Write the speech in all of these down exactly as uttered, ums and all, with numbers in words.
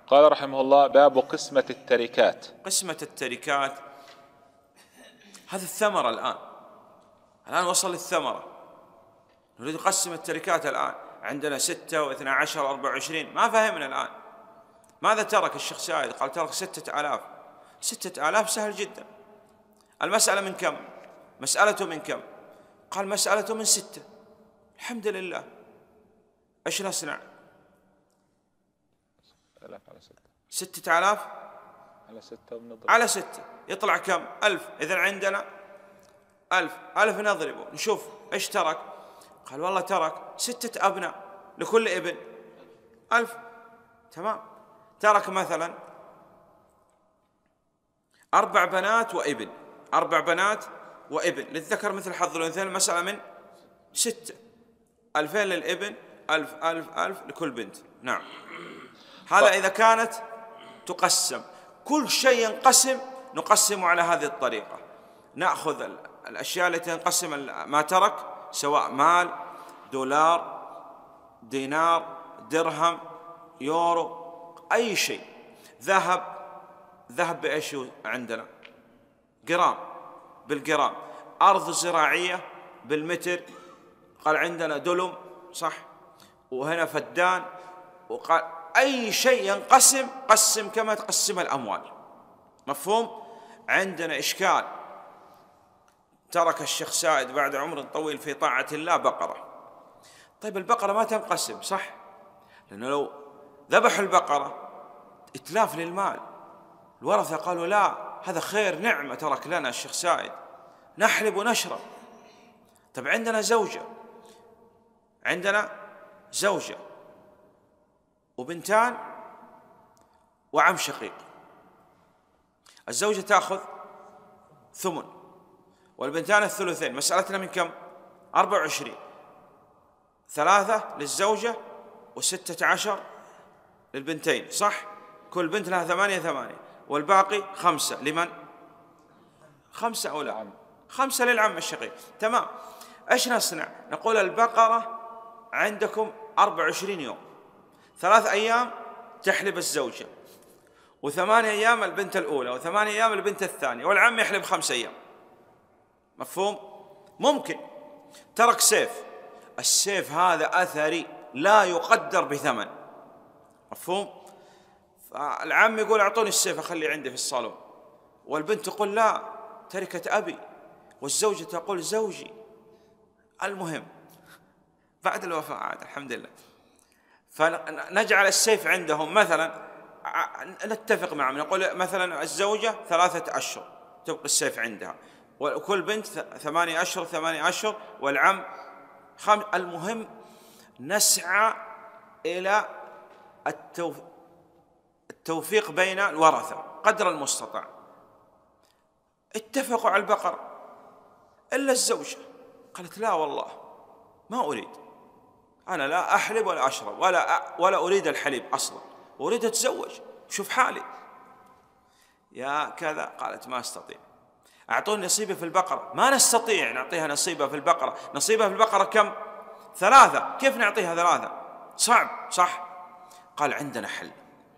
قال رحمه الله: باب قسمة التركات. قسمة التركات هذه الثمرة. الآن الآن وصل الثمرة، نريد نقسم التركات. الآن عندنا ستة واثنى عشر وأربعة وعشرين، ما فهمنا الآن ماذا ترك الشيخ سائد. قال ترك ستة آلاف. ستة آلاف سهل جدا. المسألة من كم؟ مسألته من كم؟ قال مسألته من ستة. الحمد لله. ايش نصنع؟ ستة آلاف على ستة ونضرب على ستة يطلع كم؟ ألف. إذن عندنا ألف. ألف نضربه نشوف ايش ترك. قال والله ترك ستة أبناء، لكل ابن ألف. تمام. ترك مثلا أربع بنات وابن، أربع بنات وابن للذكر مثل حظ الأنثيين. المسألة من ستة. ألفين للابن، ألف ألف ألف لكل بنت. نعم. هذا إذا كانت تقسم. كل شيء ينقسم نقسم على هذه الطريقة. نأخذ الأشياء التي تنقسم ما ترك، سواء مال، دولار، دينار، درهم، يورو، أي شيء. ذهب، ذهب بإيش عندنا؟ جرام، بالجرام. أرض زراعية بالمتر. قال عندنا دلم، صح، وهنا فدان. وقال أي شيء ينقسم قسم كما تقسم الأموال. مفهوم؟ عندنا إشكال. ترك الشيخ سائد بعد عمر طويل في طاعة الله بقرة. طيب البقرة ما تنقسم، صح؟ لأنه لو ذبح البقرة إتلاف للمال. الورثة قالوا لا، هذا خير نعمة ترك لنا الشيخ سائد، نحلب ونشرب. طيب عندنا زوجة، عندنا زوجة وبنتان وعم شقيق. الزوجة تأخذ ثمن والبنتان الثلثين. مسألتنا من كم؟ أربع وعشرين. ثلاثة للزوجة وستة عشر للبنتين، صح؟ كل بنت لها ثمانية ثمانية، والباقي خمسة. لمن؟ خمسة أو لا؟ خمسة للعم الشقيق. تمام. إيش نصنع؟ نقول البقرة عندكم أربع وعشرين يوم، ثلاث أيام تحلب الزوجة، وثمانية أيام البنت الأولى، وثمانية أيام البنت الثانية، والعم يحلب خمس أيام. مفهوم؟ ممكن. ترك سيف. السيف هذا أثري لا يقدر بثمن. مفهوم؟ فالعم يقول أعطوني السيف أخلي عندي في الصالون، والبنت تقول لا تركة أبي، والزوجة تقول زوجي. المهم بعد الوفاة عاد الحمد لله. فنجعل السيف عندهم مثلا، نتفق معهم، نقول مثلا الزوجة ثلاثة أشهر تبقى السيف عندها، وكل بنت ثمانية أشهر ثمانية أشهر، والعم خمس. المهم نسعى إلى التوفيق بين الورثة قدر المستطاع. اتفقوا على البقرة إلا الزوجة قالت لا والله ما أريد، أنا لا أحلب ولا أشرب ولا ولا أريد الحليب أصلا، أريد أتزوج، شوف حالي يا كذا. قالت ما أستطيع، أعطوني نصيبي في البقرة. ما نستطيع نعطيها نصيبها في البقرة. نصيبها في البقرة كم؟ ثلاثة. كيف نعطيها ثلاثة؟ صعب، صح؟ قال عندنا حل.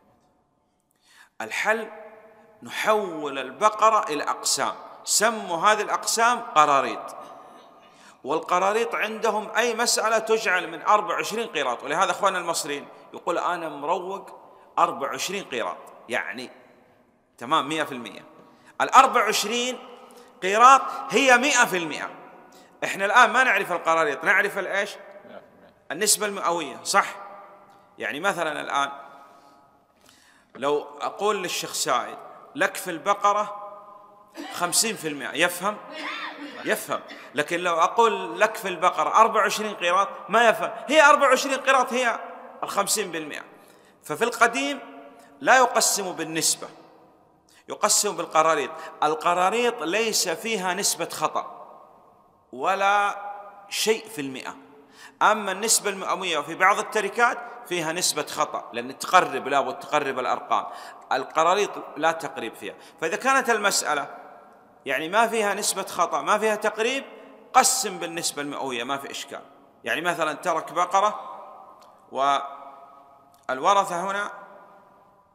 الحل نحول البقرة إلى أقسام، سموا هذه الأقسام قراريط. والقراريط عندهم أي مسألة تجعل من أربع وعشرين قيراط. ولهذا أخواننا المصريين يقول أنا مروق أربع وعشرين قيراط، يعني تمام مئة في المئة. الأربع وعشرين قيراط هي مئة في المئة. إحنا الآن ما نعرف القراريط، نعرف الإيش؟ النسبة المئوية، صح؟ يعني مثلا الآن لو أقول للشيخ سائد لك في البقرة خمسين في المئة، يفهم؟ يفهم. لكن لو أقول لك في البقرة أربع وعشرين قيراط ما يفهم. هي أربع وعشرين قيراط هي الخمسين بالمئة. ففي القديم لا يقسم بالنسبة، يقسم بالقراريط. القراريط ليس فيها نسبة خطأ ولا شيء في المئة. أما النسبة المئوية وفي بعض التركات فيها نسبة خطأ، لأن تقرب، لا وتقرب الأرقام. القراريط لا تقريب فيها. فإذا كانت المسألة يعني ما فيها نسبة خطأ، ما فيها تقريب، قسم بالنسبة المئوية ما في إشكال. يعني مثلا ترك بقرة والورثة هنا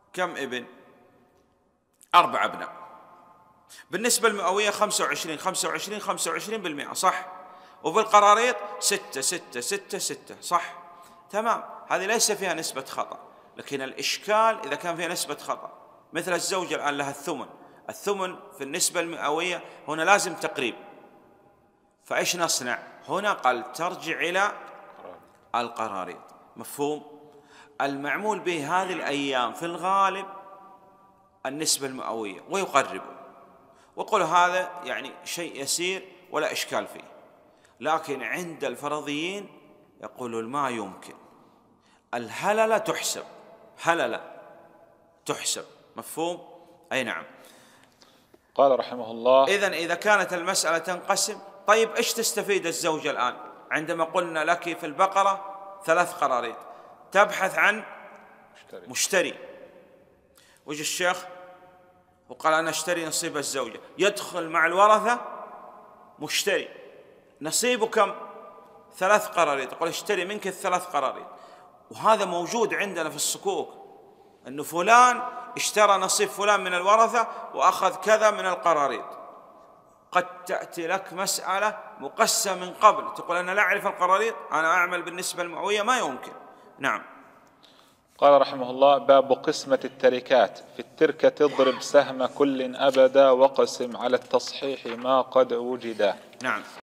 كم ابن؟ أربع أبناء. بالنسبة المئوية خمسة وعشرين خمسة وعشرين خمسة وعشرين بالمئة، صح؟ وبالقراريط ستة ستة ستة ستة، صح؟ تمام. هذه ليس فيها نسبة خطأ، لكن الإشكال إذا كان فيها نسبة خطأ، مثل الزوجة الآن لها الثمن، الثمن في النسبة المئوية هنا لازم تقريب، فإيش نصنع؟ هنا قال ترجع إلى القراريط. مفهوم؟ المعمول به هذه الأيام في الغالب النسبة المئوية ويقربوا، وقل هذا يعني شيء يسير ولا إشكال فيه. لكن عند الفرضيين يقولون ما يمكن، الهللة تحسب، هللة تحسب. مفهوم؟ أي نعم. قال رحمه الله: إذن إذا كانت المسألة تنقسم، طيب إيش تستفيد الزوجة الآن عندما قلنا لك في البقرة ثلاث قراريط، تبحث عن مشتري, مشتري. وجه الشيخ وقال أنا أشتري نصيب الزوجة، يدخل مع الورثة مشتري، نصيبه كم؟ ثلاث قراريط، يقول اشتري منك الثلاث قراريط. وهذا موجود عندنا في الصكوك، أنه فلان اشترى نصيب فلان من الورثة وأخذ كذا من القراريط. قد تأتي لك مسألة مقسمة من قبل، تقول أنا لا أعرف القراريط، أنا أعمل بالنسبة المئوية، ما يمكن. نعم. قال رحمه الله: باب قسمة التركات. في التركة اضرب سهم كل أبدا، وقسم على التصحيح ما قد وجدا. نعم.